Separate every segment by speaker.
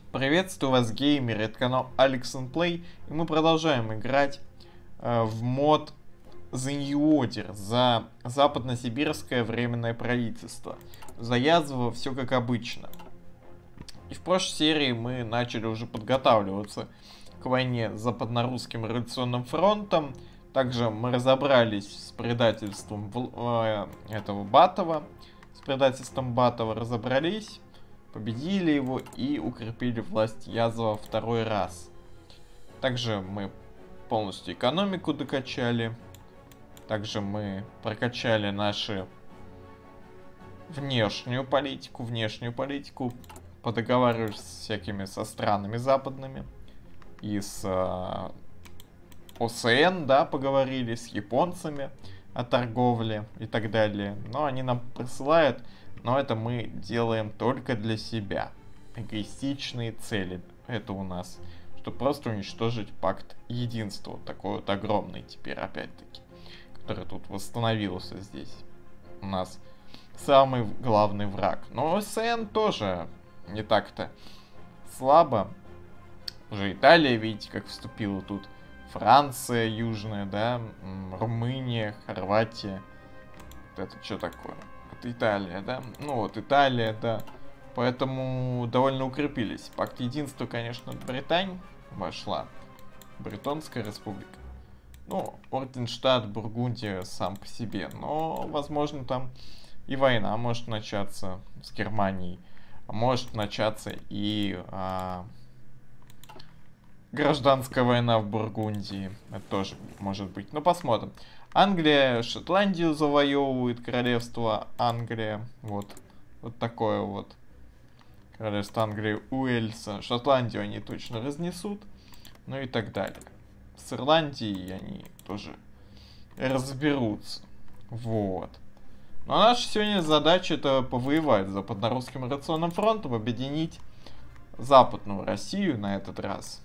Speaker 1: Приветствую вас, геймеры, это канал Alex and Play, и мы продолжаем играть в мод The New Order за западно-сибирское временное правительство. За Язова все как обычно. И в прошлой серии мы начали уже подготавливаться к войне с Западно-Русским революционным фронтом. Также мы разобрались с предательством этого Батова. С предательством Батова разобрались. Победили его и укрепили власть Язова второй раз. Также мы полностью экономику докачали. Также мы прокачали нашу внешнюю политику. Подоговаривались с всякими со странами западными. И с ОСН, да, поговорили, с японцами о торговле и так далее. Но они нам присылают. Но это мы делаем только для себя. Эгоистичные цели. Это у нас. Чтобы просто уничтожить пакт единства. Вот такой вот огромный теперь, опять-таки. Который тут восстановился здесь. У нас самый главный враг. Но СН тоже не так-то слабо. Уже Италия, видите, как вступила тут. Франция южная, да. Румыния, Хорватия. Вот это что такое? Это Италия, да? Ну вот, Италия, да. Поэтому довольно укрепились. Пакт единства, конечно, Британия вошла. Бретонская республика. Ну, Орденштадт, Бургундия сам по себе. Но, возможно, там и война может начаться с Германией. Может начаться и гражданская война в Бургундии. Это тоже может быть. Ну, посмотрим. Англия Шотландию завоевывает, королевство Англия. Вот такое вот. Королевство Англии Уэльса. Шотландию они точно разнесут. Ну и так далее. С Ирландией они тоже разберутся. Вот. Но наша сегодня задача это повоевать с Западно-Русским революционным фронтом, объединить Западную Россию на этот раз.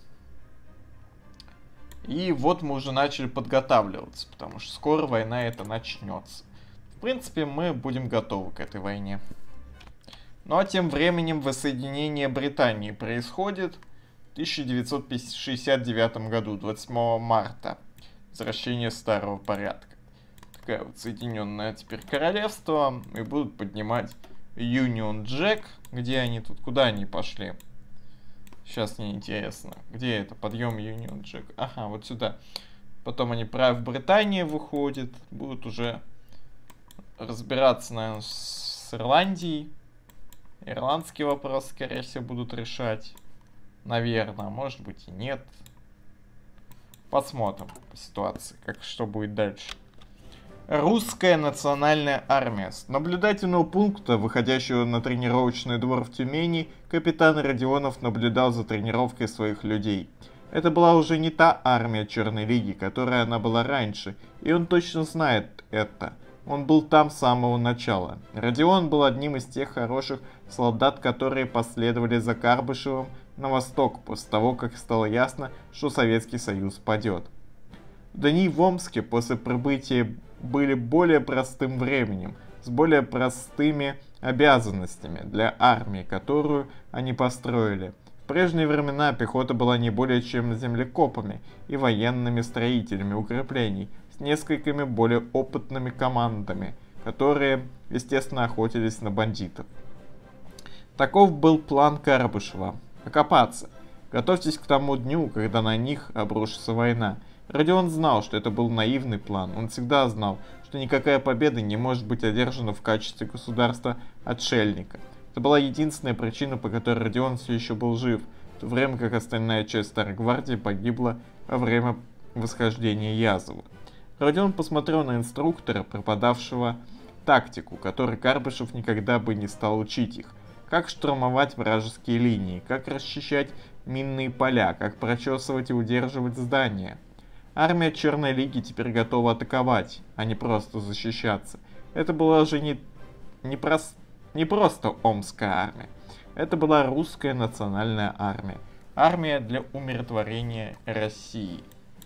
Speaker 1: И вот мы уже начали подготавливаться, потому что скоро война эта начнется. В принципе, мы будем готовы к этой войне. Ну а тем временем воссоединение Британии происходит в 1969 году, 27 марта. Возвращение старого порядка. Такая вот соединенное теперь королевство. И будут поднимать Union Jack. Где они тут? Куда они пошли? Сейчас мне интересно, где это? Подъем Union Jack. Ага, вот сюда. Потом они в Британии выходят. Будут уже разбираться, наверное, с Ирландией. Ирландский вопрос, скорее всего, будут решать. Наверное, может быть и нет. Посмотрим по ситуации, что будет дальше. Русская национальная армия. С наблюдательного пункта, выходящего на тренировочный двор в Тюмени, капитан Родионов наблюдал за тренировкой своих людей. Это была уже не та армия Черной Лиги, которая она была раньше, и он точно знает это. Он был там с самого начала. Родион был одним из тех хороших солдат, которые последовали за Карбышевым на восток после того, как стало ясно, что Советский Союз падет. Дни в Омске после прибытия были более простым временем, с более простыми обязанностями для армии, которую они построили. В прежние времена пехота была не более чем землекопами и военными строителями укреплений, с несколькими более опытными командами, которые, естественно, охотились на бандитов. Таков был план Карбышева – окопаться. Готовьтесь к тому дню, когда на них обрушится война. Родион знал, что это был наивный план. Он всегда знал, что никакая победа не может быть одержана в качестве государства-отшельника. Это была единственная причина, по которой Родион все еще был жив, в то время как остальная часть Старой Гвардии погибла во время восхождения Язова. Родион посмотрел на инструктора, преподавшего тактику, которой Карбышев никогда бы не стал учить их. Как штурмовать вражеские линии, как расчищать минные поля, как прочесывать и удерживать здания. Армия Черной Лиги теперь готова атаковать, а не просто защищаться. Это была уже не просто Омская армия. Это была русская национальная армия. Армия для умиротворения России.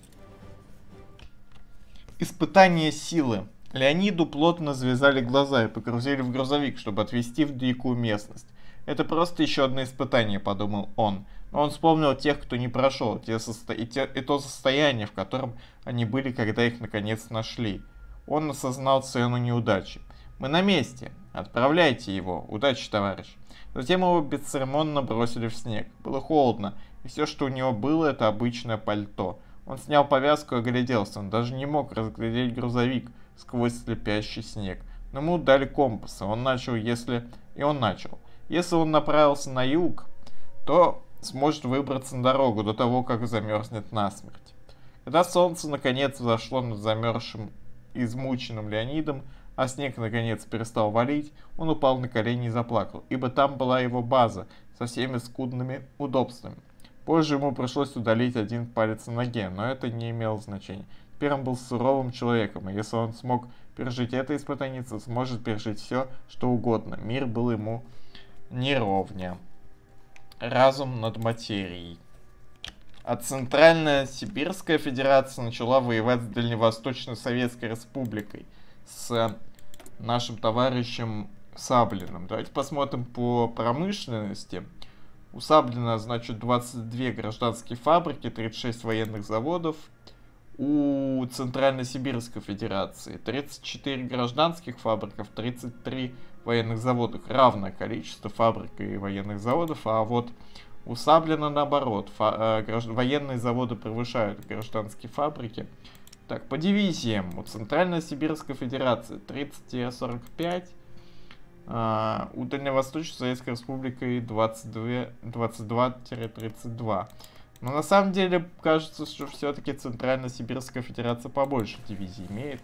Speaker 1: Испытание силы. Леониду плотно завязали глаза и погрузили в грузовик, чтобы отвезти в дикую местность. Это просто еще одно испытание, подумал он. Но он вспомнил тех, кто не прошел, и то состояние, в котором они были, когда их наконец нашли. Он осознал цену неудачи. «Мы на месте. Отправляйте его. Удачи, товарищ». Затем его бесцеремонно бросили в снег. Было холодно, и все, что у него было, это обычное пальто. Он снял повязку и огляделся. Он даже не мог разглядеть грузовик сквозь слепящий снег. Но ему дали компас, и он начал. Если он направился на юг, то сможет выбраться на дорогу до того, как замерзнет насмерть. Когда солнце наконец взошло над замерзшим, измученным Леонидом, а снег наконец перестал валить, он упал на колени и заплакал, ибо там была его база со всеми скудными удобствами. Позже ему пришлось удалить один палец на ноге, но это не имело значения. Теперь он был суровым человеком, и если он смог пережить это испытание, то сможет пережить все, что угодно. Мир был ему неровня. Разум над материей. А Центральная Сибирская Федерация начала воевать с Дальневосточной Советской Республикой, с нашим товарищем Саблиным. Давайте посмотрим по промышленности. У Саблина, значит, 22 гражданские фабрики, 36 военных заводов. У Центральной Сибирской Федерации 34 гражданских фабриков, 33 военных заводов. Равное количество фабрик и военных заводов, а вот у Саблина наоборот. Военные заводы превышают гражданские фабрики. Так, по дивизиям. У Центральной Сибирской Федерации 30-45. У Дальневосточной Советской Республики 22-32. Но на самом деле кажется, что все-таки Центральная Сибирская Федерация побольше дивизий имеет.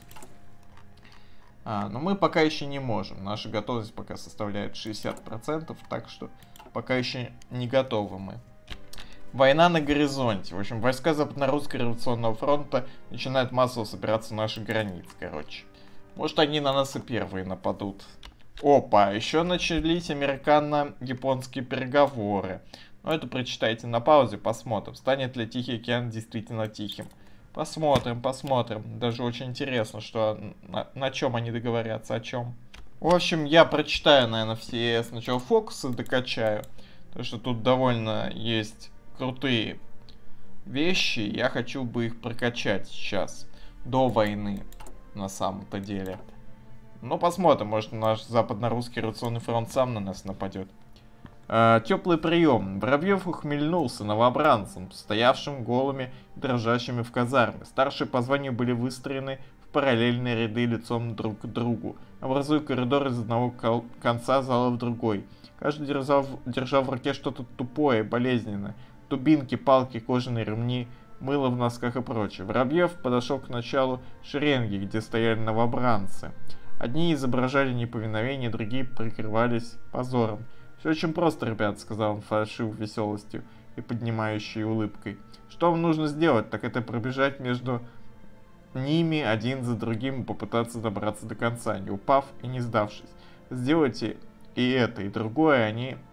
Speaker 1: Но мы пока еще не можем. Наша готовность пока составляет 60%, так что пока еще не готовы мы. Война на горизонте. В общем, войска Западно-Русского революционного фронта начинают массово собираться на наших границ, короче. Может, они на нас и первые нападут. Опа, еще начались американо-японские переговоры. Но это прочитайте на паузе, посмотрим, станет ли Тихий океан действительно тихим. Посмотрим. Даже очень интересно, что на чем они договорятся, о чем. В общем, я прочитаю, наверное, все сначала фокусы докачаю. Потому что тут довольно есть крутые вещи. Я хочу бы их прокачать сейчас, до войны, на самом-то деле. Но посмотрим, может наш Западно-Русский революционный фронт сам на нас нападет. Теплый прием. Воробьев ухмыльнулся новобранцам, стоявшим голыми и дрожащими в казарме. Старшие по званию были выстроены в параллельные ряды лицом друг к другу, образуя коридор из одного конца зала в другой. Каждый держал в руке что-то тупое, болезненное. Дубинки, палки, кожаные ремни, мыло в носках и прочее. Воробьев подошел к началу шеренги, где стояли новобранцы. Одни изображали неповиновение, другие прикрывались позором. «Все очень просто, ребят», — сказал он фальшивой веселостью и поднимающей улыбкой. «Что вам нужно сделать, так это пробежать между ними один за другим и попытаться добраться до конца, не упав и не сдавшись. Сделайте и это, и другое,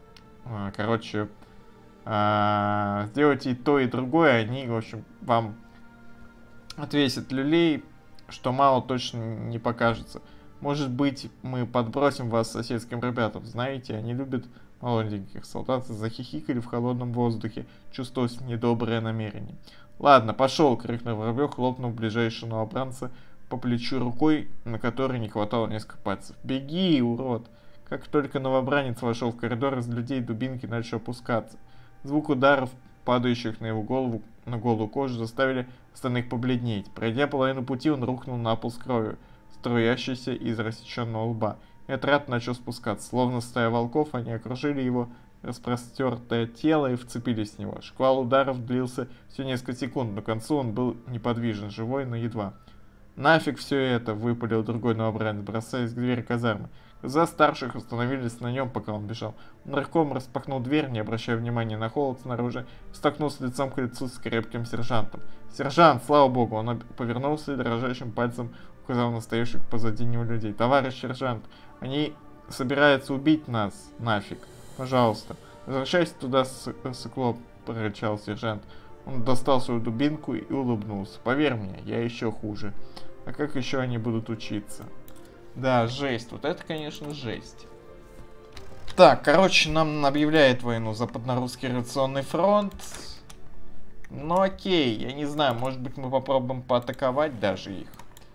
Speaker 1: сделайте и то, и другое, они, в общем, вам отвесят люлей, что мало точно не покажется. Может быть, мы подбросим вас соседским ребятам. Знаете, они любят молоденьких». Солдаты захихикали в холодном воздухе, чувствовалось недоброе намерение. «Ладно, пошел!» — крикнул Воробьев, хлопнув ближайшего новобранца по плечу рукой, на которой не хватало несколько пальцев. «Беги, урод!» Как только новобранец вошел в коридор, из людей дубинки начали опускаться. Звук ударов, падающих на его голову, на голую кожу, заставили остальных побледнеть. Пройдя половину пути, он рухнул на пол с кровью, струящейся из рассеченного лба. И отряд начал спускаться. Словно стая волков, они окружили его распростертое тело и вцепились в него. Шквал ударов длился всего несколько секунд, но к концу он был неподвижен, живой, но едва. «Нафиг все это!» — выпалил другой новобранец, бросаясь к двери казармы. Глаза старших остановились на нем, пока он бежал. Он рывком распахнул дверь, не обращая внимания на холод снаружи, и столкнулся лицом к лицу с крепким сержантом. «Сержант, слава богу!» Он повернулся и дрожащим пальцем указал на стоявших позади него людей. «Товарищ сержант, они собираются убить нас, нафиг. Пожалуйста, возвращайся туда, сыкло!» — прорычал сержант. Он достал свою дубинку и улыбнулся. «Поверь мне, я еще хуже. А как еще они будут учиться?» Да, жесть. Вот это, конечно, жесть. Так, короче, нам объявляет войну Западно-Русский революционный фронт. Ну окей, я не знаю, может быть мы попробуем поатаковать даже их.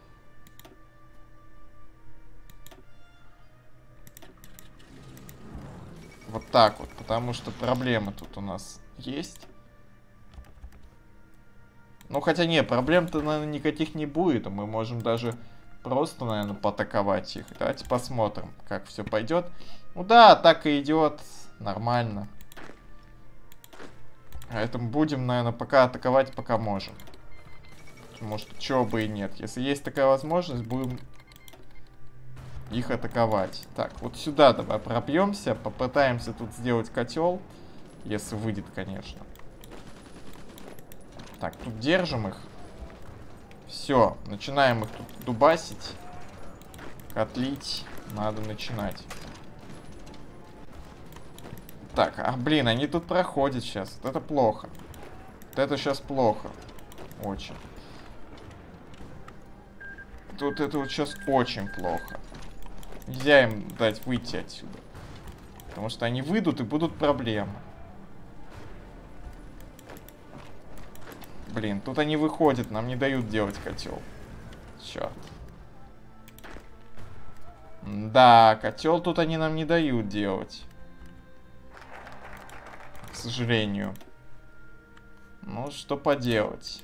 Speaker 1: Вот так вот, потому что проблемы тут у нас есть. Ну хотя не, проблем-то, наверное, никаких не будет. Мы можем даже просто, наверное, поатаковать их. Давайте посмотрим, как все пойдет. Ну да, атака идет нормально. Поэтому будем, наверное, пока атаковать, пока можем. Потому что чего бы и нет. Если есть такая возможность, будем их атаковать. Так, вот сюда давай пробьемся. Попытаемся тут сделать котел. Если выйдет, конечно. Так, тут держим их. Все, начинаем их тут дубасить. Котлить. Надо начинать. Так, блин, они тут проходят сейчас. Вот это плохо. Вот это сейчас плохо. Очень. Тут это вот сейчас очень плохо. Нельзя им дать выйти отсюда. Потому что они выйдут и будут проблемы. Блин, тут они выходят, нам не дают делать котел. Черт. Да, котел тут они нам не дают делать. К сожалению. Ну, что поделать.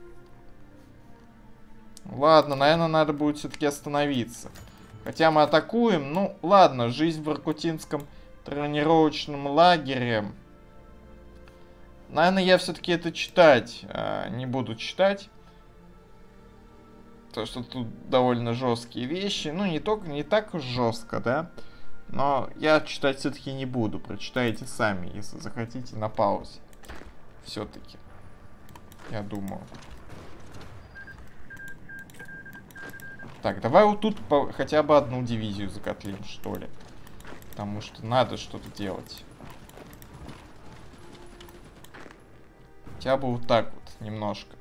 Speaker 1: Ладно, наверное, надо будет все-таки остановиться. Хотя мы атакуем. Ну, ладно, жизнь в Иркутинском тренировочном лагере. Наверное, я все-таки это читать не буду читать. Потому что тут довольно жесткие вещи. Ну, не так уж жестко, да? Но я читать все-таки не буду. Прочитайте сами, если захотите, на паузе. Все-таки. Я думаю. Так, давай вот тут хотя бы одну дивизию закотлим, что ли. Потому что надо что-то делать. Хотя бы вот так вот, немножко.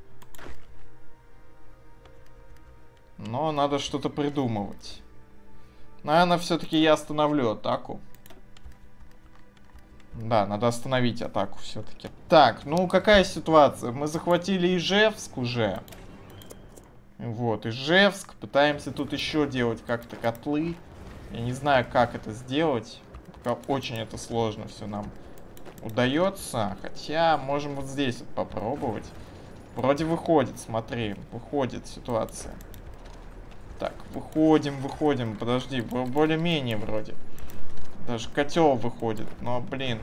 Speaker 1: Но надо что-то придумывать. Наверное, все-таки я остановлю атаку. Да, надо остановить атаку все-таки. Так, ну какая ситуация? Мы захватили Ижевск уже. Вот, Ижевск. Пытаемся тут еще делать как-то котлы. Я не знаю, как это сделать. Пока очень это сложно все нам удается. Хотя, можем вот здесь вот попробовать. Вроде выходит, смотри. Выходит ситуация. Так, выходим. Подожди, более-менее вроде. Даже котел выходит. Но, блин.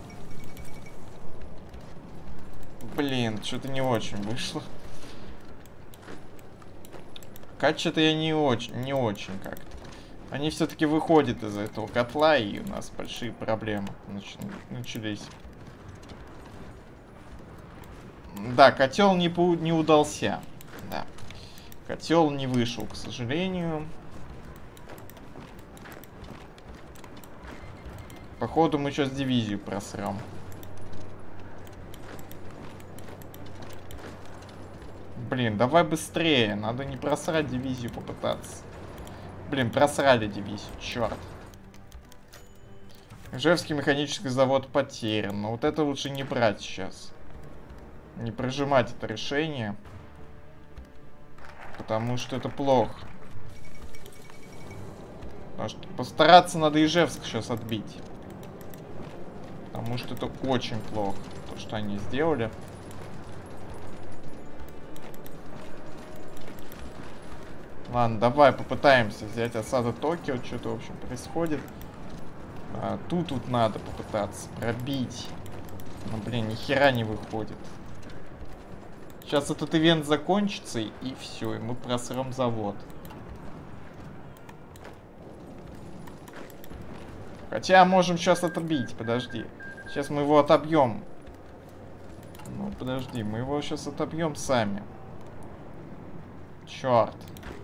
Speaker 1: Блин, что-то не очень вышло. Что-то я не очень как-то. Они все-таки выходят из этого котла, и у нас большие проблемы начались. Да, котел не удался. Да. Котел не вышел, к сожалению. Походу мы сейчас дивизию просрем. Блин, давай быстрее. Надо не просрать дивизию, попытаться. Блин, просрали дивизию, черт. Ижевский механический завод потерян. Но вот это лучше не брать сейчас. Не прожимать это решение. Потому что это плохо. Потому что постараться надо Ижевск сейчас отбить. Потому что это очень плохо. То, что они сделали. Ладно, давай попытаемся взять осаду Токио. Что-то, в общем, происходит. Тут надо попытаться пробить. Но, блин, ни хера не выходит. Сейчас этот ивент закончится, и все, и мы просрем завод. Хотя можем сейчас отобить, подожди. Сейчас мы его отобьем. Ну, подожди, мы его сейчас отобьем сами. Черт.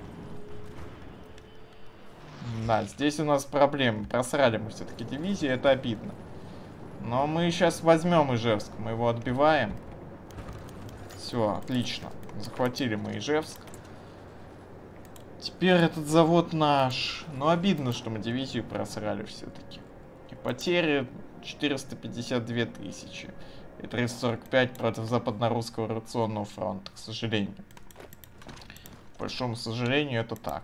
Speaker 1: Да, здесь у нас проблемы. Просрали мы все-таки дивизию, это обидно. Но мы сейчас возьмем Ижевск, мы его отбиваем. Все, отлично. Захватили мы Ижевск. Теперь этот завод наш. Но обидно, что мы дивизию просрали все-таки. Потери 452 тысячи. И 345 против Западно-Русского революционного фронта, к сожалению. К большому сожалению, это так.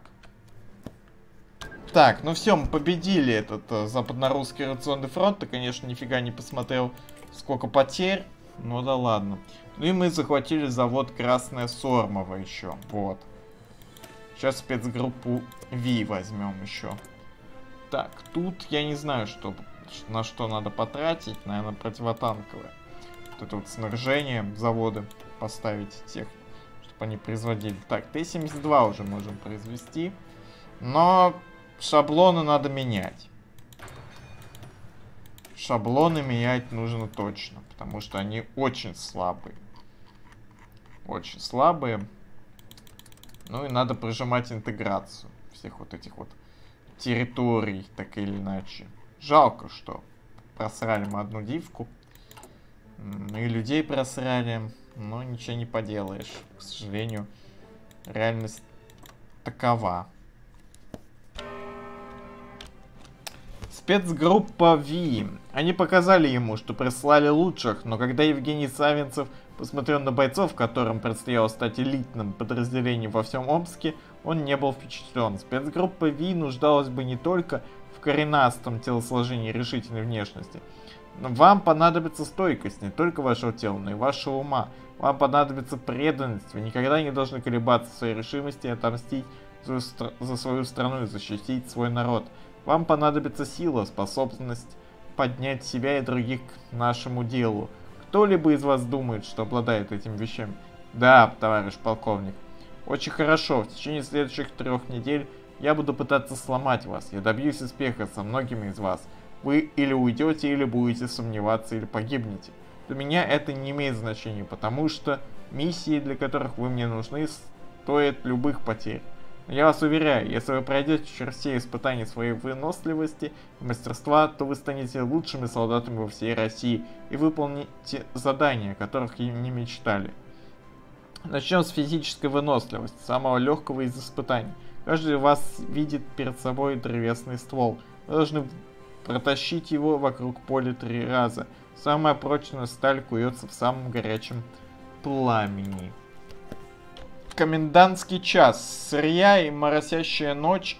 Speaker 1: Так, ну все, мы победили этот Западно-Русский революционный фронт. Ты, конечно, нифига не посмотрел, сколько потерь. Ну да ладно. Ну и мы захватили завод Красная Сормова еще. Вот. Сейчас спецгруппу Ви возьмем еще. Так, тут я не знаю, на что надо потратить. Наверное, противотанковое. Вот это вот снаряжение завода поставить тех, чтобы они производили. Так, Т-72 уже можем произвести. Но шаблоны надо менять. Шаблоны менять нужно точно, потому что они очень слабые. Очень слабые. Ну и надо прожимать интеграцию всех вот этих вот территорий, так или иначе. Жалко, что просрали мы одну дивку. И людей просрали, но ничего не поделаешь. К сожалению, реальность такова. Спецгруппа Ви. Они показали ему, что прислали лучших, но когда Евгений Савинцев посмотрел на бойцов, которым предстояло стать элитным подразделением во всем Омске, он не был впечатлен. Спецгруппа Ви нуждалась бы не только в коренастом телосложении и решительной внешности. Но вам понадобится стойкость не только вашего тела, но и вашего ума. Вам понадобится преданность. Вы никогда не должны колебаться в своей решимости отомстить за свою страну и защитить свой народ. Вам понадобится сила, способность поднять себя и других к нашему делу. Кто-либо из вас думает, что обладает этими вещами? Да, товарищ полковник. Очень хорошо. В течение следующих 3 недель я буду пытаться сломать вас. Я добьюсь успеха со многими из вас. Вы или уйдете, или будете сомневаться, или погибнете. Для меня это не имеет значения, потому что миссии, для которых вы мне нужны, стоят любых потерь. Но я вас уверяю, если вы пройдете через все испытания своей выносливости и мастерства, то вы станете лучшими солдатами во всей России и выполните задания, о которых и не мечтали. Начнем с физической выносливости, самого легкого из испытаний. Каждый из вас видит перед собой древесный ствол. Вы должны протащить его вокруг поля 3 раза. Самая прочная сталь куется в самом горячем пламени. Комендантский час. Сырая и моросящая ночь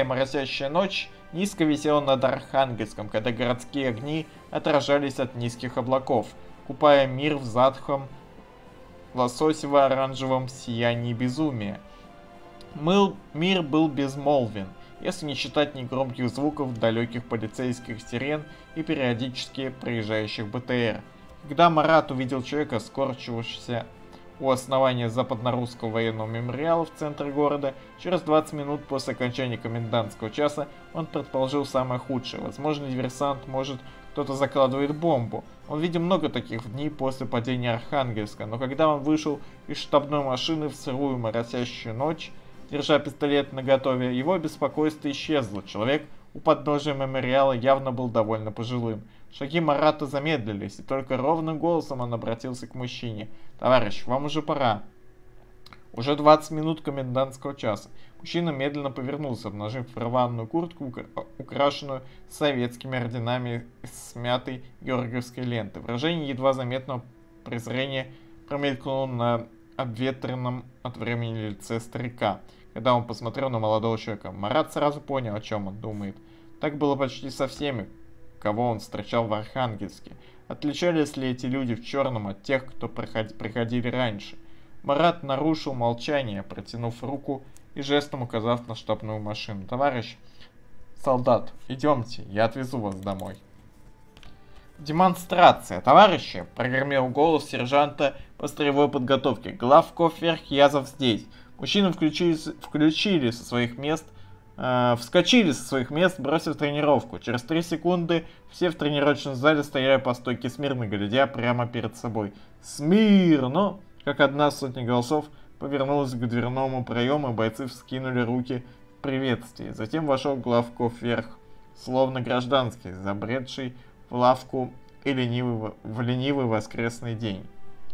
Speaker 1: низко висела над Архангельском, когда городские огни отражались от низких облаков, купая мир в затхлом лососево-оранжевом сиянии безумия. Мир был безмолвен, если не считать негромких звуков далеких полицейских сирен и периодически проезжающих БТР. Когда Марат увидел человека, скорчившегося у основания Западно-Русского военного мемориала в центре города, через 20 минут после окончания комендантского часа он предположил самое худшее. Возможно, диверсант, может, кто-то закладывает бомбу. Он видел много таких в дни после падения Архангельска, но когда он вышел из штабной машины в сырую моросящую ночь, держа пистолет наготове, его беспокойство исчезло. Человек у подножия мемориала явно был довольно пожилым. Шаги Марата замедлились, и только ровным голосом он обратился к мужчине. «Товарищ, вам уже пора». Уже 20 минут комендантского часа. Мужчина медленно повернулся, обнажив рваную куртку, украшенную советскими орденами из смятой георгиевской ленты. Выражение едва заметного презрения промелькнуло на обветренном от времени лице старика, когда он посмотрел на молодого человека. Марат сразу понял, о чем он думает. Так было почти со всеми, кого он встречал в Архангельске. Отличались ли эти люди в черном от тех, кто приходили раньше? Марат нарушил молчание, протянув руку и жестом указав на штабную машину. «Товарищ солдат, идемте, я отвезу вас домой». «Демонстрация, товарищи!» — прогремел голос сержанта по строевой подготовке. «Главков Верхъязов здесь». Мужчины вскочили со своих мест, бросив тренировку. Через 3 секунды все в тренировочном зале стояли по стойке смирно, глядя прямо перед собой. «Смирно!» Как одна сотня голосов повернулась к дверному проему, и бойцы вскинули руки в приветствии. Затем вошел Главков Верх, словно гражданский, забредший в лавку и в ленивый воскресный день.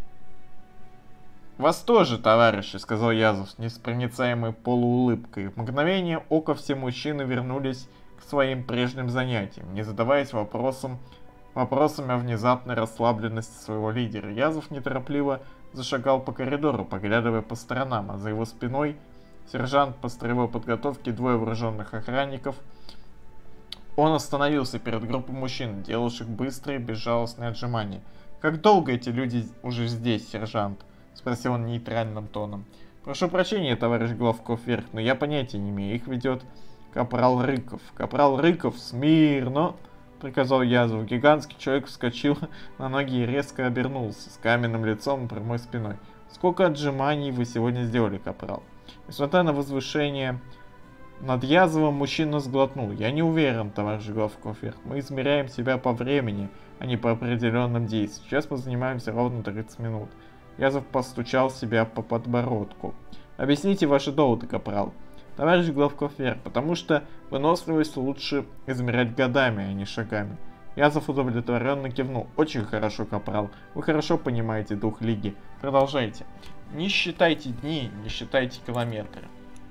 Speaker 1: «Вас тоже, товарищи», — сказал Язов с непроницаемой полуулыбкой. В мгновение ока все мужчины вернулись к своим прежним занятиям, не задаваясь вопросами о внезапной расслабленности своего лидера. Язов неторопливо зашагал по коридору, поглядывая по сторонам, а за его спиной сержант по строевой подготовке, двое вооруженных охранников. Он остановился перед группой мужчин, делавших быстрые, безжалостные отжимания. «Как долго эти люди уже здесь, сержант?» — спросил он нейтральным тоном. «Прошу прощения, товарищ главков верх, но я понятия не имею. Их ведет капрал Рыков». «Капрал Рыков, смирно!» — приказал Язов. Гигантский человек вскочил на ноги и резко обернулся, с каменным лицом и прямой спиной. «Сколько отжиманий вы сегодня сделали, капрал?» Несмотря на возвышение над Язовым, мужчина сглотнул. «Я не уверен, товарищ главков верх. Мы измеряем себя по времени, а не по определенным действиям. Сейчас мы занимаемся ровно 30 минут». Язов постучал себя по подбородку. «Объясните ваши доводы, капрал». «Товарищ главков верх, потому что выносливость лучше измерять годами, а не шагами». Язов удовлетворенно кивнул. «Очень хорошо, капрал. Вы хорошо понимаете дух лиги. Продолжайте. Не считайте дни, не считайте километры».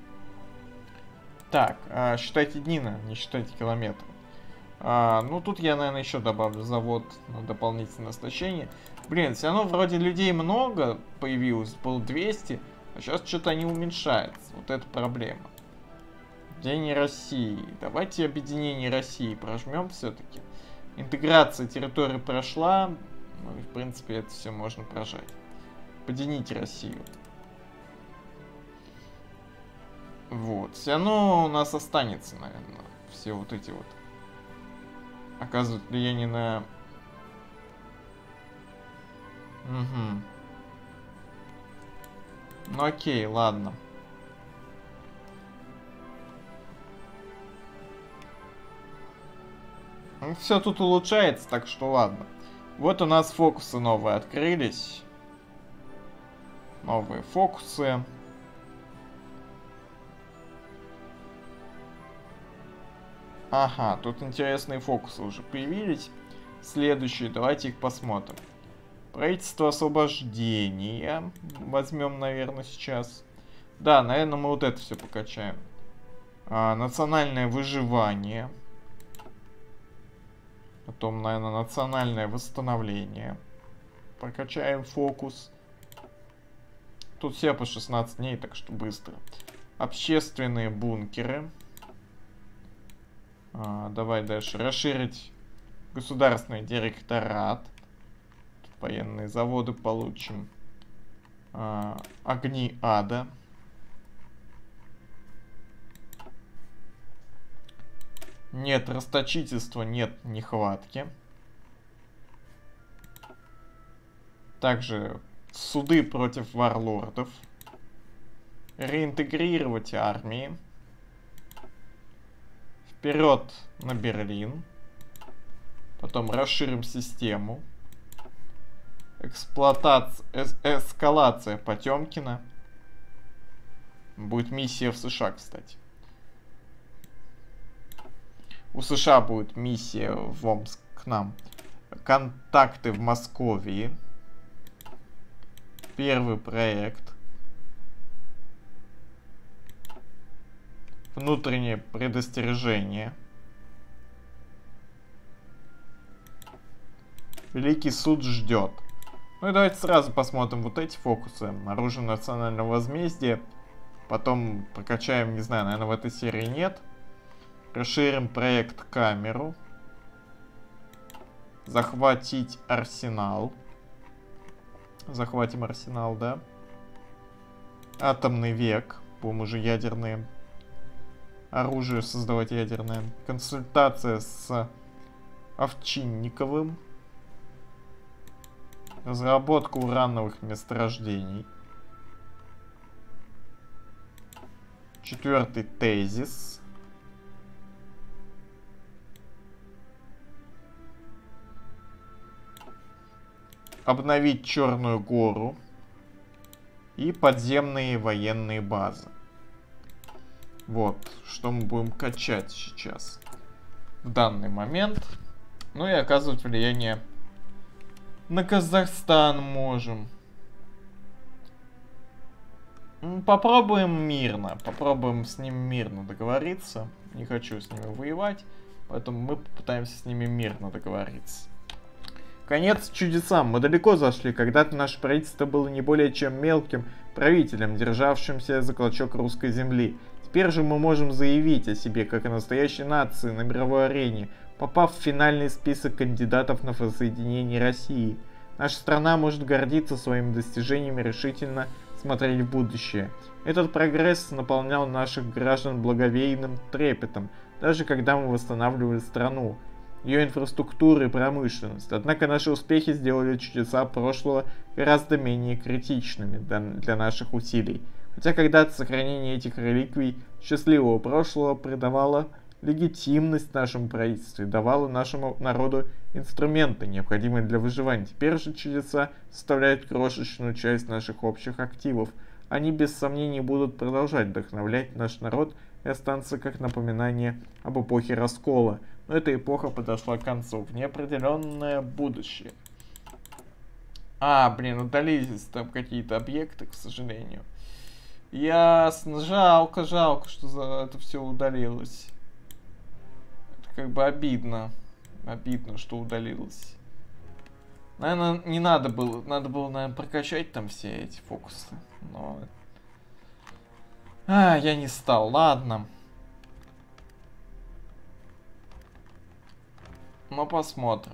Speaker 1: Так, считайте дни, не считайте километры. Ну, тут я, наверное, еще добавлю завод на дополнительное оснащение. Блин, все равно вроде людей много появилось, было 200, а сейчас что-то они уменьшаются. Вот это проблема. День России. Давайте объединение России прожмем все-таки. Интеграция территории прошла. Ну и, в принципе, это все можно прожать. Объединить Россию. Вот. Все равно у нас останется, наверное, все вот эти вот. Оказывают влияние на... Угу. Ну окей, ладно. Ну, все тут улучшается, так что ладно. Вот у нас фокусы новые открылись. Новые фокусы. Ага, тут интересные фокусы уже появились. Следующие, давайте их посмотрим. Правительство освобождения. Возьмем, наверное, сейчас. Да, наверное, мы вот это все покачаем. Национальное выживание. Потом, наверное, национальное восстановление. Прокачаем фокус. Тут все по 16 дней, так что быстро. Общественные бункеры. Давай дальше. Расширить государственный директорат. Тут военные заводы получим. Огни ада. Нет расточительства, нет нехватки. Также суды против варлордов. Реинтегрировать армии. Вперед на Берлин. Потом расширим систему. Эскалация Потемкина. Будет миссия в США, кстати. У США будет миссия в Омск к нам. Контакты в Москве. Первый проект. Внутреннее предостережение. Великий суд ждет. Ну и давайте сразу посмотрим вот эти фокусы. Оружие национального возмездия. Потом прокачаем, не знаю, наверное, в этой серии нет. Расширим проект камеру. Захватить арсенал. Захватим арсенал, да. Атомный век. Будем уже ядерные оружие создавать ядерное. Консультация с Овчинниковым. Разработка урановых месторождений. Четвертый тезис. Обновить Черную гору. И подземные военные базы. Вот, что мы будем качать сейчас. В данный момент. Ну и оказывать влияние на Казахстан можем. Попробуем мирно. Попробуем с ним мирно договориться. Не хочу с ними воевать. Поэтому мы попытаемся с ними мирно договориться. Конец чудесам. Мы далеко зашли. Когда-то наше правительство было не более чем мелким правителем, державшимся за клочок русской земли. Теперь же мы можем заявить о себе, как о настоящей нации на мировой арене, попав в финальный список кандидатов на воссоединение России. Наша страна может гордиться своими достижениями, решительно смотреть в будущее. Этот прогресс наполнял наших граждан благоговейным трепетом, даже когда мы восстанавливали страну, ее инфраструктуру и промышленность. Однако наши успехи сделали чудеса прошлого гораздо менее критичными для наших усилий. Хотя когда-то сохранение этих реликвий счастливого прошлого придавало легитимность нашему правительству и давало нашему народу инструменты, необходимые для выживания. Теперь же чудеса составляют крошечную часть наших общих активов. Они без сомнений будут продолжать вдохновлять наш народ и останутся как напоминание об эпохе раскола. Но эта эпоха подошла к концу, в неопределенное будущее. Блин, удалились там какие-то объекты, к сожалению. Ясно, жалко, что это все удалилось. Это как бы обидно. Обидно, что удалилось. Наверное, не надо было. Надо было, наверное, прокачать там все эти фокусы. Но... я не стал, ладно. Но посмотрим.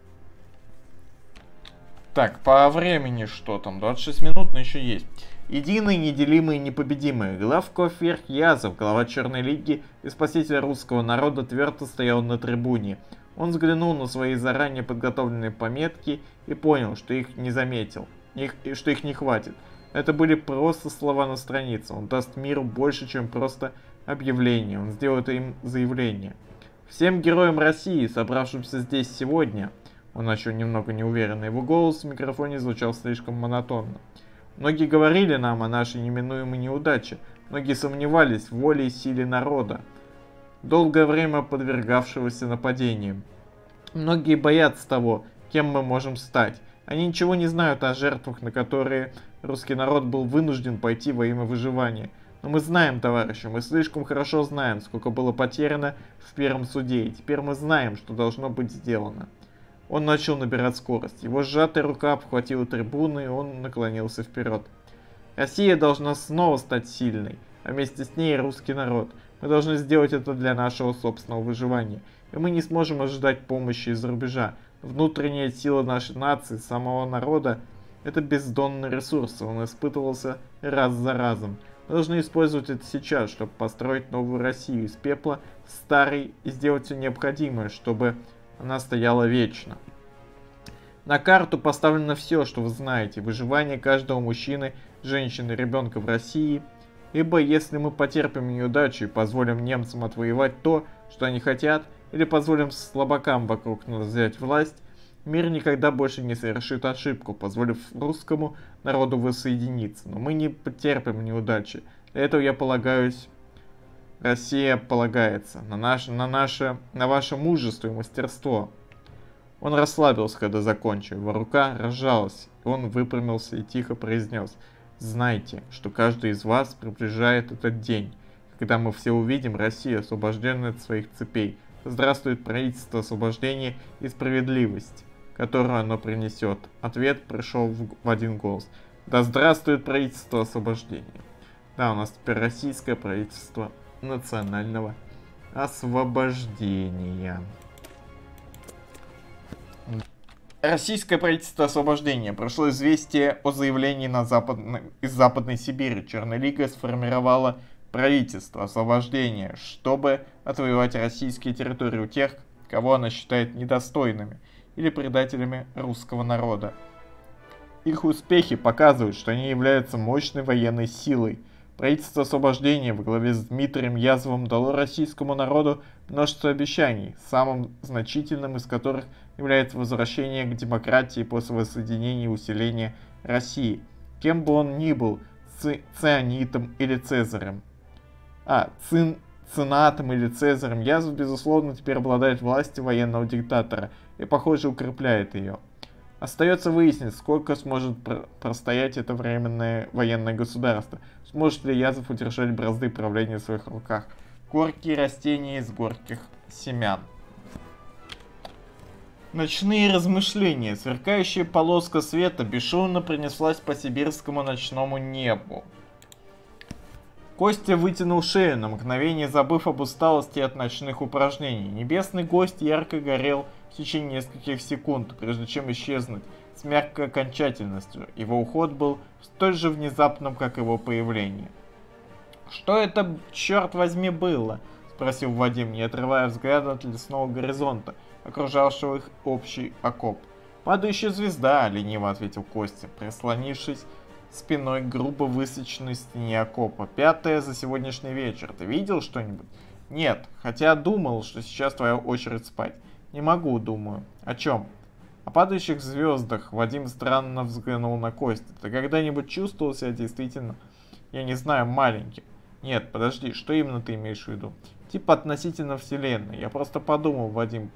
Speaker 1: Так, по времени что там? 26 минут, но еще есть. Единый, неделимый, непобедимый. Главков Верхъязов, глава Черной Лиги и спаситель русского народа, твердо стоял на трибуне. Он взглянул на свои заранее подготовленные пометки и понял, что их не заметил, что их не хватит. Это были просто слова на странице. Он даст миру больше, чем просто объявление. Он сделает им заявление. Всем героям России, собравшимся здесь сегодня, он начал немного неуверенно, его голос в микрофоне звучал слишком монотонно. Многие говорили нам о нашей неминуемой неудаче, многие сомневались в воле и силе народа, долгое время подвергавшегося нападениям. Многие боятся того, кем мы можем стать. Они ничего не знают о жертвах, на которые русский народ был вынужден пойти во имя выживания. Но мы знаем, товарищи, мы слишком хорошо знаем, сколько было потеряно в первом суде, и теперь мы знаем, что должно быть сделано. Он начал набирать скорость. Его сжатая рука обхватила трибуну, и он наклонился вперед. Россия должна снова стать сильной, а вместе с ней русский народ. Мы должны сделать это для нашего собственного выживания. И мы не сможем ожидать помощи из-за рубежа. Внутренняя сила нашей нации, самого народа, это бездонный ресурс. Он испытывался раз за разом. Мы должны использовать это сейчас, чтобы построить новую Россию из пепла, старой, и сделать все необходимое, чтобы она стояла вечно. На карту поставлено все, что вы знаете. Выживание каждого мужчины, женщины, ребенка в России. Ибо если мы потерпим неудачу и позволим немцам отвоевать то, что они хотят, или позволим слабакам вокруг нас взять власть, мир никогда больше не совершит ошибку, позволив русскому народу воссоединиться. Но мы не потерпим неудачи. Для этого я полагаюсь, Россия полагается на ваше мужество и мастерство. Он расслабился, когда закончил. Его рука разжалась, и он выпрямился и тихо произнес: «Знайте, что каждый из вас приближает этот день, когда мы все увидим Россию, освобожденную от своих цепей. Здравствует правительство освобождения и справедливость, которую оно принесет». Ответ пришел в один голос. Да здравствует правительство освобождения. Да, у нас теперь российское правительство национального освобождения. Российское правительство освобождения. Прошло известие о заявлении из Западной Сибири. Черная Лига сформировала правительство освобождения, чтобы отвоевать российские территории у тех, кого она считает недостойными или предателями русского народа. Их успехи показывают, что они являются мощной военной силой. Правительство освобождения во главе с Дмитрием Язовым дало российскому народу множество обещаний, самым значительным из которых является возвращение к демократии после воссоединения и усиления России, кем бы он ни был, цианитом или Цезарем. Цинатом или Цезарем, Язов, безусловно, теперь обладает властью военного диктатора и, похоже, укрепляет ее. Остается выяснить, сколько сможет простоять это временное военное государство. Сможет ли Язов удержать бразды правления в своих руках. Горькие растения из горьких семян. Ночные размышления. Сверкающая полоска света бесшумно принеслась по сибирскому ночному небу. Костя вытянул шею, на мгновение забыв об усталости от ночных упражнений. Небесный гость ярко горел в течение нескольких секунд, прежде чем исчезнуть с мягкой окончательностью. Его уход был столь же внезапным, как его появление. «Что это, черт возьми, было?» — спросил Вадим, не отрывая взгляда от лесного горизонта, окружавшего их общий окоп. «Падающая звезда», — лениво ответил Костя, прислонившись спиной к грубо высеченной стене окопа. «Пятое за сегодняшний вечер. Ты видел что-нибудь?» «Нет, хотя думал, что сейчас твоя очередь спать. Не могу, думаю». «О чем?» «О падающих звездах». Вадим странно взглянул на Костю. «Ты когда-нибудь чувствовал себя действительно, я не знаю, маленьким?» «Нет, подожди, что именно ты имеешь в виду?» «Типа относительно Вселенной. Я просто подумал, Вадим,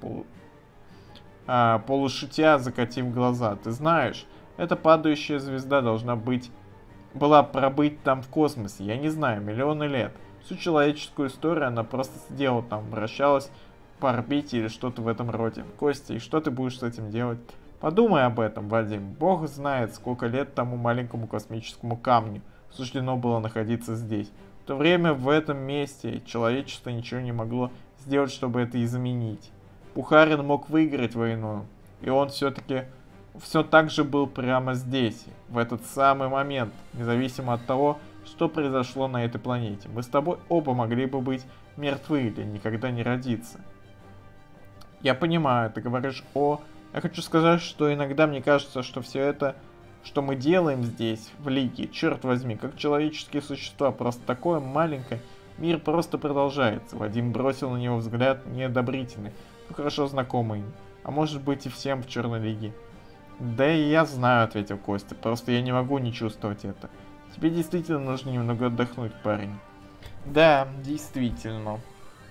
Speaker 1: полушутя, закатив глаза. Ты знаешь, эта падающая звезда была пробыть там в космосе, я не знаю, миллионы лет. Всю человеческую историю она просто сидела там, вращалась по орбите или что-то в этом роде. Костя, и что ты будешь с этим делать?» «Подумай об этом, Вадим. Бог знает, сколько лет тому маленькому космическому камню суждено было находиться здесь. В то время в этом месте человечество ничего не могло сделать, чтобы это изменить. Бухарин мог выиграть войну, и он все так же был прямо здесь, в этот самый момент, независимо от того, что произошло на этой планете. Мы с тобой оба могли бы быть мертвы или никогда не родиться». «Я понимаю, ты говоришь Я хочу сказать, что иногда мне кажется, что все это, что мы делаем здесь, в Лиге, черт возьми, как человеческие существа, просто такое маленькое, мир просто продолжается». Вадим бросил на него взгляд неодобрительный, но хорошо знакомый им, а может быть и всем в Черной Лиге. «Да и я знаю», — ответил Костя, — «просто я не могу не чувствовать это. Тебе действительно нужно немного отдохнуть, парень». «Да, действительно».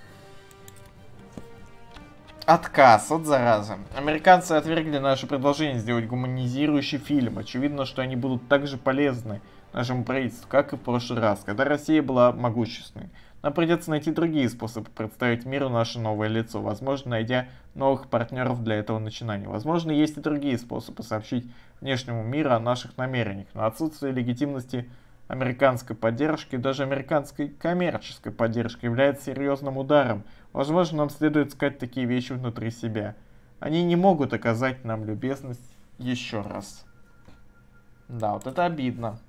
Speaker 1: Отказ от заразы. Американцы отвергли наше предложение сделать гуманизирующий фильм. Очевидно, что они будут так же полезны нашему правительству, как и в прошлый раз, когда Россия была могущественной. Нам придется найти другие способы представить миру наше новое лицо, возможно, найдя новых партнеров для этого начинания. Возможно, есть и другие способы сообщить внешнему миру о наших намерениях, но отсутствие легитимности американской поддержки, даже американской коммерческой поддержки, является серьезным ударом. Возможно, нам следует искать такие вещи внутри себя. Они не могут оказать нам любезность еще раз. Да, вот это обидно.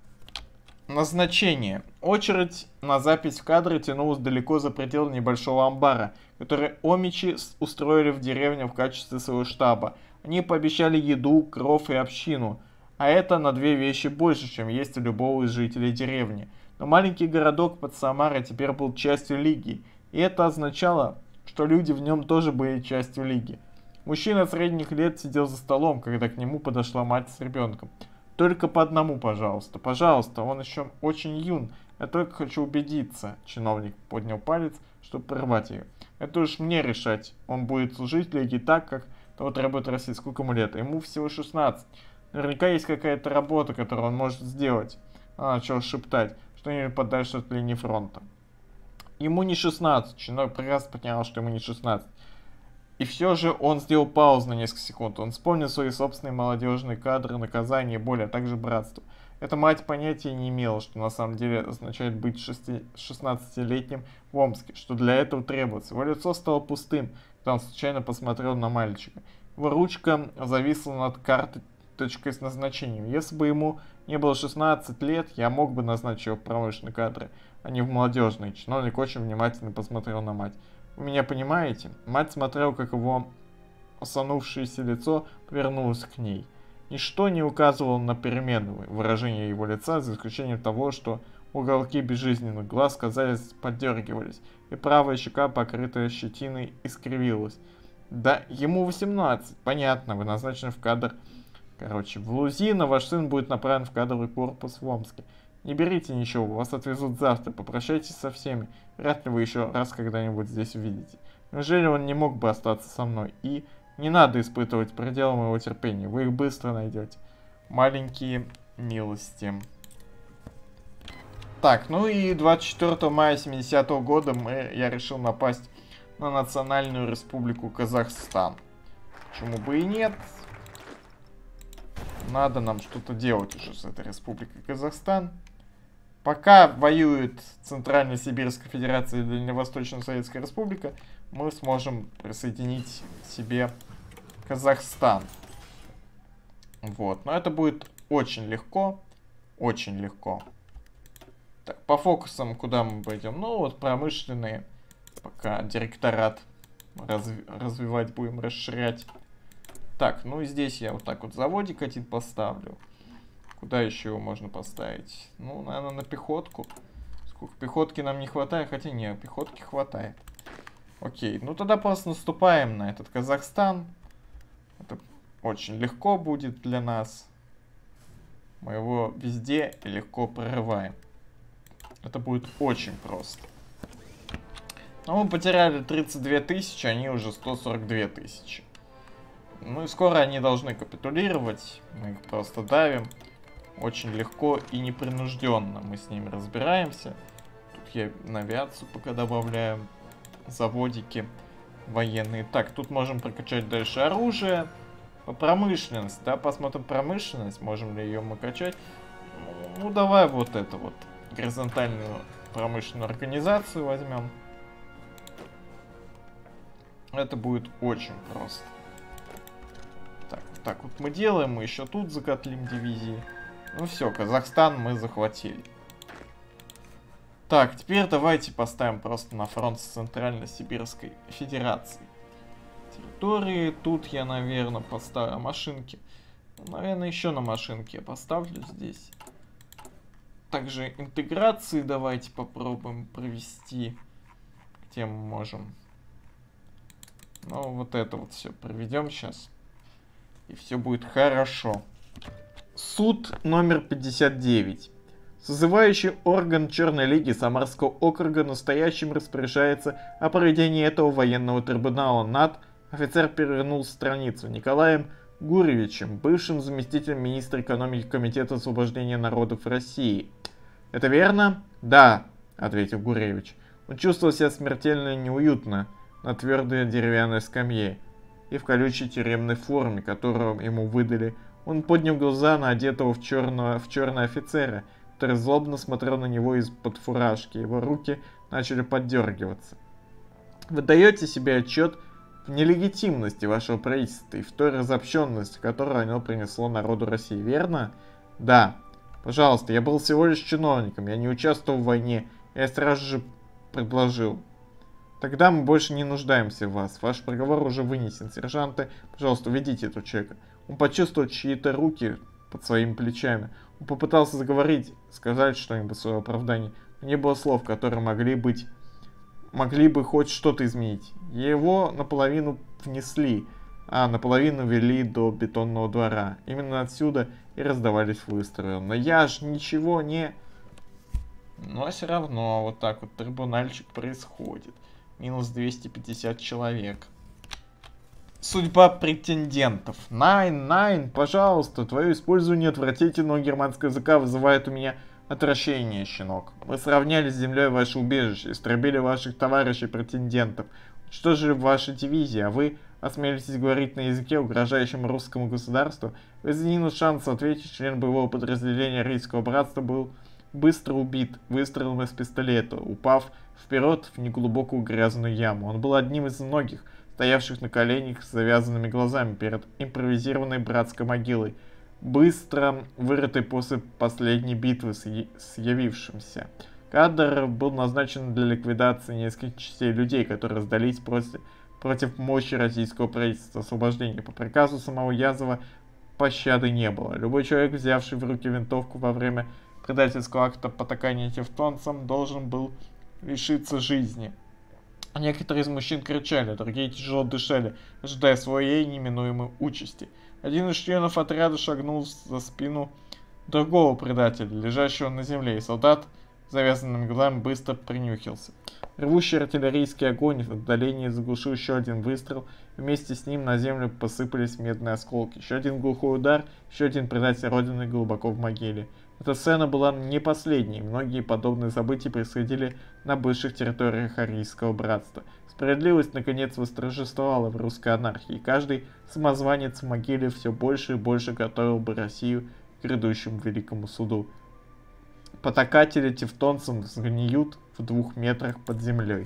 Speaker 1: Назначение. Очередь на запись в кадры тянулась далеко за пределы небольшого амбара, который омичи устроили в деревне в качестве своего штаба. Они пообещали еду, кров и общину. А это на 2 вещи больше, чем есть у любого из жителей деревни. Но маленький городок под Самарой теперь был частью Лиги. И это означало, что люди в нем тоже были частью Лиги. Мужчина средних лет сидел за столом, когда к нему подошла мать с ребенком. «Только по одному, пожалуйста. Пожалуйста, он еще очень юн. Я только хочу убедиться». Чиновник поднял палец, чтобы прервать ее. «Это уж мне решать. Он будет служить Лиге так, как того требует Россия. Сколько ему лет? Ему всего 16. Наверняка есть какая-то работа, которую он может сделать». Она начала шептать, что-нибудь подальше от линии фронта. Ему не 16. Чиновник прекрасно понял, что ему не 16. И все же он сделал паузу на несколько секунд. Он вспомнил свои собственные молодежные кадры, наказания, боли, а также братство. Эта мать понятия не имела, что на самом деле означает быть 16-летним в Омске, что для этого требуется. Его лицо стало пустым, когда он случайно посмотрел на мальчика. Его ручка зависла над карточкой с назначением. Если бы ему не было 16 лет, я мог бы назначить его в промышленные кадры, а не в молодежные. Чиновник очень внимательно посмотрел на мать. «Вы меня понимаете?» Мать смотрела, как его осунувшееся лицо повернулось к ней. Ничто не указывало на перемену выражения его лица, за исключением того, что уголки безжизненных глаз, казалось, поддергивались, и правая щека, покрытая щетиной, искривилась. «Да, ему 18. Понятно, вы назначены в кадр. В Лузино ваш сын будет направлен в кадровый корпус в Омске. Не берите ничего, вас отвезут завтра, попрощайтесь со всеми. Вряд ли вы еще раз когда-нибудь здесь увидите. Неужели он не мог бы остаться со мной? И Не надо испытывать пределы моего терпения, вы их быстро найдете. Маленькие милости. Так, ну и 24 мая 70-го года я решил напасть на Национальную Республику Казахстан. Почему бы и нет? Надо нам что-то делать уже с этой Республикой Казахстан. Пока воюет Центральная Сибирская Федерация и Дальневосточная Советская Республика, мы сможем присоединить к себе Казахстан. Вот, но это будет очень легко. Очень легко. Так, по фокусам куда мы пойдем? Ну, вот промышленные. Пока директорат развивать будем, расширять. Так, ну и здесь я вот так вот заводик один поставлю. Куда еще его можно поставить? Ну, наверное, на пехотку. Сколько пехотки нам не хватает, хотя не, пехотки хватает. Окей, ну тогда просто наступаем на этот Казахстан. Это очень легко будет для нас. Мы его везде легко прорываем. Это будет очень просто. Но мы потеряли 32 тысячи, они уже 142 тысячи. Ну и скоро они должны капитулировать. Мы их просто давим. Очень легко и непринужденно мы с ними разбираемся. Тут я на авиацию пока добавляю. Заводики военные. Так, тут можем прокачать дальше оружие. По промышленности, да, посмотрим промышленность. Можем ли ее мы качать? Ну, давай вот это вот. Горизонтальную промышленную организацию возьмем. Это будет очень просто. Так, вот так вот мы делаем. Мы еще тут закотлим дивизии. Ну все, Казахстан мы захватили. Так, теперь давайте поставим просто на фронт с Центрально-Сибирской Федерацией. Территории. Тут я, наверное, поставлю машинки. Наверное, еще на машинке я поставлю здесь. Также интеграции давайте попробуем провести. Где мы можем? Ну, вот это вот все проведем сейчас. И все будет хорошо. Суд номер 59. Созывающий орган Черной Лиги Самарского округа настоящим распоряжается о проведении этого военного трибунала над... Офицер перевернул страницу. Николаем Гуревичем, бывшим заместителем министра экономики Комитета освобождения народов России. «Это верно?» «Да», — ответил Гуревич. Он чувствовал себя смертельно неуютно на твердой деревянной скамье и в колючей тюремной форме, которую ему выдали. Он поднял глаза на одетого в черное офицера, который злобно смотрел на него из-под фуражки. Его руки начали поддергиваться. «Вы даете себе отчет в нелегитимности вашего правительства и в той разобщенности, которую оно принесло народу России, верно?» «Да. Пожалуйста, я был всего лишь чиновником, я не участвовал в войне, я сразу же предложил. Тогда мы больше не нуждаемся в вас, ваш приговор уже вынесен. Сержанты, пожалуйста, уведите этого человека». Он почувствовал чьи-то руки под своими плечами. Он попытался заговорить, сказать что-нибудь в свое оправдание, но не было слов, которые могли бы хоть что-то изменить. Его наполовину внесли, а наполовину вели до бетонного двора. Именно отсюда и раздавались выстрелы. Но я ж ничего не... Но все равно вот так вот трибунальчик происходит. Минус 250 человек. Судьба претендентов. Найн, пожалуйста, твое использование отвратительного германского языка вызывает у меня отвращение, щенок. Мы сравняли с землей ваше убежище, истребили ваших товарищей-претендентов. Что же ваша дивизия, а вы осмелитесь говорить на языке, угрожающем русскому государству? Без единого шанса ответить, член боевого подразделения Арийского братства был быстро убит выстрелом из пистолета, упав вперед в неглубокую грязную яму. Он был одним из многих, стоявших на коленях с завязанными глазами перед импровизированной братской могилой, быстро вырытой после последней битвы с явившимся. Кадр был назначен для ликвидации нескольких частей людей, которые сдались против мощи российского правительства освобождения. По приказу самого Язова пощады не было. Любой человек, взявший в руки винтовку во время предательского акта потакания тевтонцам, должен был лишиться жизни. Некоторые из мужчин кричали, другие тяжело дышали, ожидая своей неминуемой участи. Один из членов отряда шагнул за спину другого предателя, лежащего на земле, и солдат завязанными глазами быстро принюхился. Рвущий артиллерийский огонь в отдалении заглушил еще один выстрел. Вместе с ним на землю посыпались медные осколки. Еще один глухой удар, еще один предатель Родины глубоко в могиле. Эта сцена была не последней. Многие подобные события происходили на бывших территориях Арийского братства. Справедливость, наконец, восторжествовала в русской анархии. Каждый самозванец в могиле все больше и больше готовил бы Россию к грядущему великому суду. Потакатели тевтонцам сгниют в 2 метрах под землей.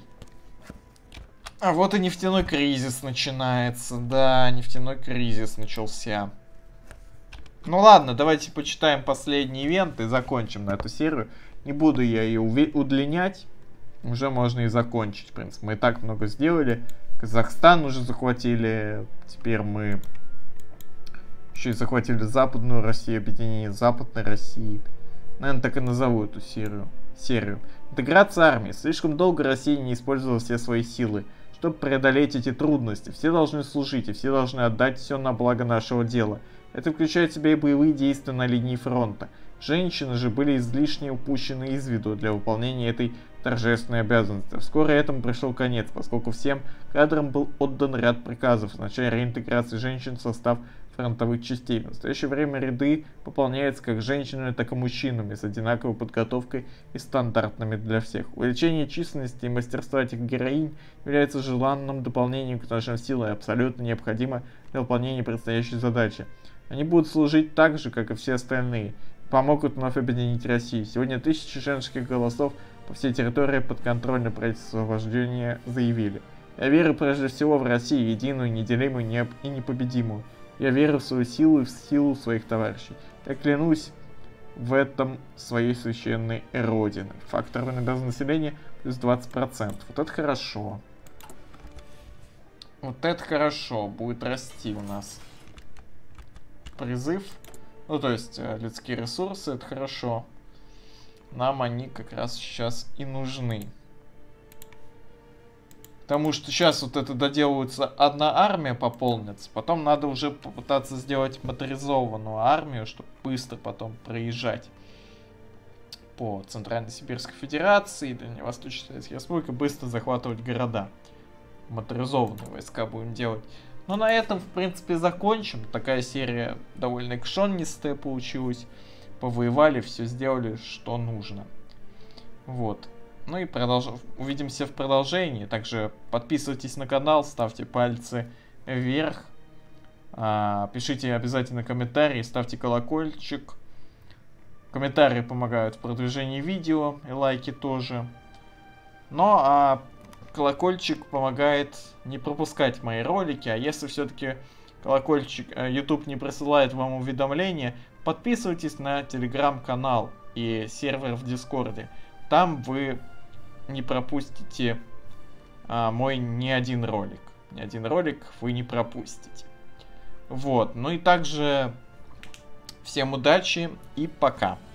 Speaker 1: А вот и нефтяной кризис начинается. Да, нефтяной кризис начался. Ну ладно, давайте почитаем последний ивент и закончим на эту серию. Не буду я ее удлинять. Уже можно и закончить, в принципе. Мы и так много сделали. Казахстан уже захватили. Теперь мы еще и захватили Западную Россию, объединение Западной России. Наверное, так и назову эту серию. Интеграция армии. Слишком долго Россия не использовала все свои силы, чтобы преодолеть эти трудности. Все должны служить, и все должны отдать все на благо нашего дела. Это включает в себя и боевые действия на линии фронта. Женщины же были излишне упущены из виду для выполнения этой торжественной обязанности. Вскоре этому пришел конец, поскольку всем кадрам был отдан ряд приказов в начале реинтеграции женщин в состав фронтовых частей. В настоящее время ряды пополняются как женщинами, так и мужчинами с одинаковой подготовкой и стандартными для всех. Увеличение численности и мастерства этих героинь является желанным дополнением к нашим силам и абсолютно необходимо для выполнения предстоящей задачи. Они будут служить так же, как и все остальные, помогут вновь объединить Россию. Сегодня тысячи женских голосов по всей территории подконтрольной правительству освобождения заявили: «Я верю прежде всего в Россию, единую, неделимую и непобедимую. Я верю в свою силу и в силу своих товарищей. Я клянусь в этом своей священной родины». Фактор обязанности населения плюс 20%. Вот это хорошо. Вот это хорошо. Будет расти у нас призыв. Ну, то есть, людские ресурсы, это хорошо. Нам они как раз сейчас и нужны. Потому что сейчас вот это доделывается, одна армия пополнится. Потом надо уже попытаться сделать моторизованную армию, чтобы быстро потом проезжать по Центральной Сибирской Федерации, Дальневосточной Советской Республике, быстро захватывать города. Моторизованные войска будем делать. Но на этом, в принципе, закончим. Такая серия довольно экшонистая получилась. Повоевали, все сделали, что нужно. Вот. Ну и увидимся в продолжении. Также подписывайтесь на канал, ставьте пальцы вверх. Пишите обязательно комментарии, ставьте колокольчик. Комментарии помогают в продвижении видео, и лайки тоже. Ну а колокольчик помогает не пропускать мои ролики. А если все-таки колокольчик, YouTube не присылает вам уведомления, подписывайтесь на телеграм-канал и сервер в Дискорде. Там вы не пропустите мой ни один ролик. Ни один ролик вы не пропустите. Вот. Ну и также всем удачи и пока.